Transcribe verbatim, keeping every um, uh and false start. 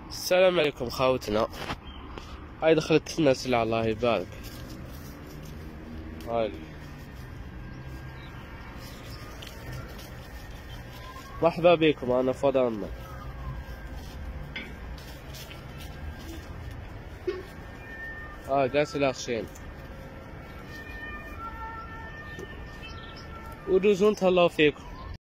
السلام عليكم خاوتنا. هاي دخلت لنا سلعة الله يبارك. هاي مرحبا بكم، انا فضلنا. اه قاس الاخشين ودوزون تهلاو فيكم.